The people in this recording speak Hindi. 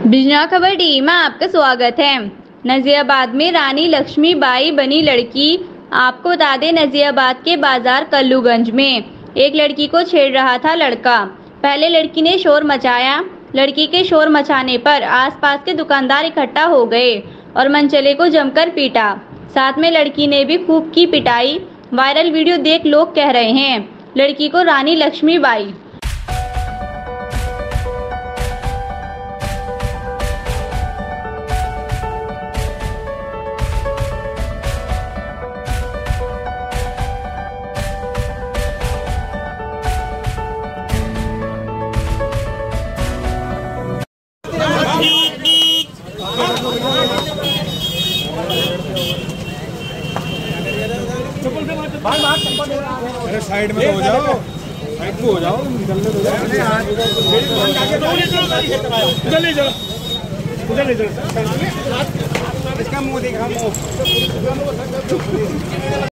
बिजना खबर टीवी में आपका स्वागत है। नजीराबाद में रानी लक्ष्मीबाई बनी लड़की। आपको बता दें, नजीराबाद के बाजार कल्लूगंज में एक लड़की को छेड़ रहा था लड़का। पहले लड़की ने शोर मचाया। लड़की के शोर मचाने पर आसपास के दुकानदार इकट्ठा हो गए और मनचले को जमकर पीटा। साथ में लड़की ने भी खूब की पिटाई। वायरल वीडियो देख लोग कह रहे हैं लड़की को रानी लक्ष्मीबाई। अरे साइड में हो जाओ, साइड को हो जाओ, निकलने दो। उधर ले जाओ, उधर ले जाओ। इसका मुंह दिखा, मुंह